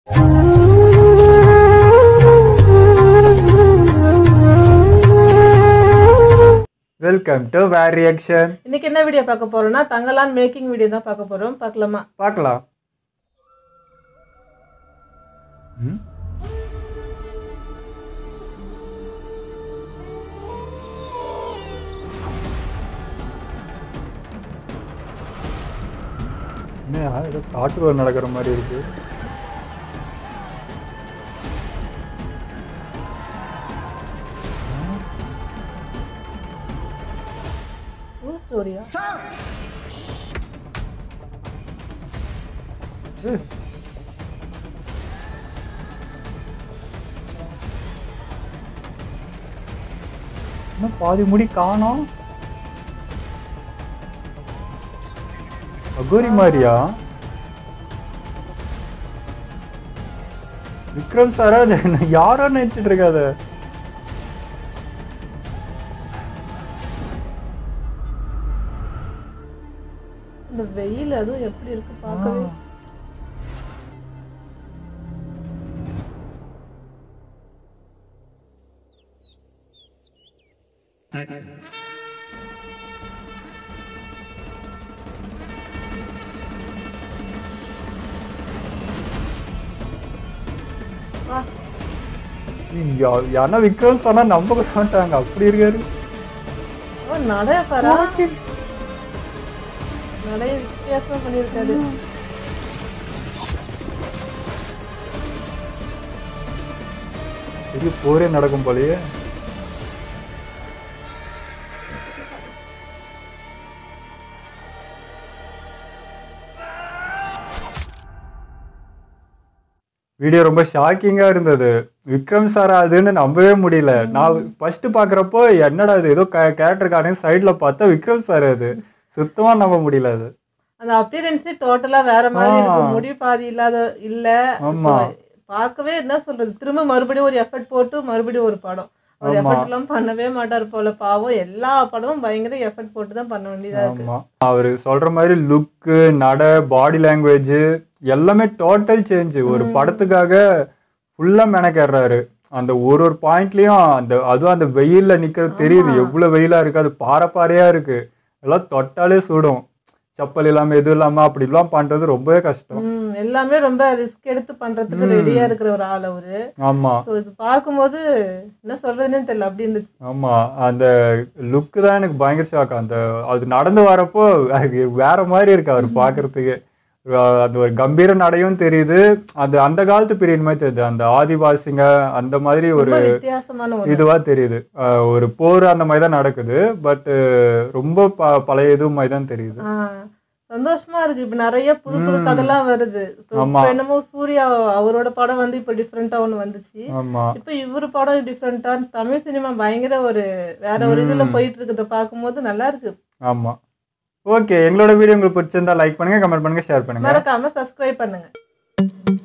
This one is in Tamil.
Welcome to where reaction. இன்னைக்கு என்ன வீடியோ பார்க்க போறோம்னா தங்கலான் மேக்கிங் வீடியோ தான் பார்க்க போறோம். பார்க்கலாமா? பார்க்கலாம். ஏதோ காட்டுக்குள்ள நடக்கிற மாதிரி இருக்கு. ஸ்டோரியா? பாதி முடி காணோம். அகோரி மாதிரியா? விக்ரம் சாரா? யாரோ நினைச்சிட்டு இருக்காத. இந்த வெயில் அதுவும் எப்படி இருக்கு பார்க்கவே. யாரா விக்ரம் சொன்னா நம்ப மாட்டாங்க, அப்படி இருக்காரு. நடைய பாரா, நடைய வித்தியாசமா பண்ணிருக்காரு. பெரிய போரே நடக்கும் போலயே. வீடியோ ரொம்ப ஷாக்கிங்கா இருந்தது. விக்ரம் சாரா அதுன்னு நம்பவே முடியல. நான் ஃபர்ஸ்ட் பாக்குறப்போ என்னடா இது ஏதோ கேரக்டருக்கான சைட்ல பார்த்தா விக்ரம் சார், அது சுத்தமா நம்ப முடியல. அது அந்த அப்பியரன்ஸே டோட்டலா வேற மாதிரி இருக்கு. முடி பாதி இல்ல. பார்க்கவே என்ன சொல்றது, திரும்ப மறுபடியும் ஒரு எஃபர்ட் போட்டு மறுபடியும் ஒரு படம். அவர் எஃபர்ட் எல்லாம் பண்ணவே மாட்டார் போல. பாவம், எல்லா படமும் பயங்கர எஃபர்ட் போட்டு தான் பண்ண வேண்டியதா இருக்கு. அவரு சொல்ற மாதிரி லுக்கு, நட, பாடி லாங்குவேஜ் எல்லாமே டோட்டல் சேஞ்ச். ஒரு படத்துக்காக ஃபுல்லா மெனக்கேறாரு. அந்த ஒரு பாயிண்ட்லயும் அதுவும் அந்த வெயில்ல நிக்கிறது தெரியுது, எவ்வளவு வெயிலா இருக்கு. அது பாறையா இருக்கு, எல்லாம் தொட்டாலே சுடும். செப்பல் இல்லாம எதுவும் இல்லாம அப்படி எல்லாம் பண்றது ரொம்பவே கஷ்டம். எல்லாமே ரொம்ப ரிஸ்க் எடுத்து பண்றதுக்கு ரெடியா இருக்கிற ஒரு ஆள் அவரு. ஆமா, இது பார்க்கும்போது என்ன சொல்றதுன்னே தெரியல, அப்படி இருந்துச்சு. ஆமா, அந்த லுக்கு தான் எனக்கு பயங்கர ஷாக். அது நடந்து வரப்போ வேற மாதிரி இருக்கு அவர் பாக்குறதுக்கு. அது ஒரு கம்பீர நடையும் தெரியுது. அது அந்த காலத்து பீரியட் மாதிரி தெரியுது. அந்த ஆதிவாசிங்க அந்த மாதிரி ஒரு வித்தியாசமான இதுவா தெரியுது. ஒரு போர் அந்த மாதிரி தான் நடக்குது. பட் ரொம்ப பழைய இது மாதிரி தான் தெரியுது. சந்தோஷமா இருக்கு. இப்ப நிறைய புது புது கதைலாம் வருது. என்னமோ சூர்யா அவரோட படம் வந்து இப்ப டிஃப்ரெண்டா ஒண்ணு வந்துச்சு. இப்ப இவரு படம் டிஃப்ரெண்டா. தமிழ் சினிமா பயங்கர ஒரு வேற ஒரு இதுல போயிட்டு இருக்குத பார்க்கும்போது நல்லா இருக்கு. ஆமா, ஓகே. எங்களோட வீடியோ உங்களுக்கு பிடிச்சிருந்தா லைக் பண்ணுங்க, கமெண்ட் பண்ணுங்க, ஷேர் பண்ணுங்க. மறக்காம சப்ஸ்கிரைப் பண்ணுங்க.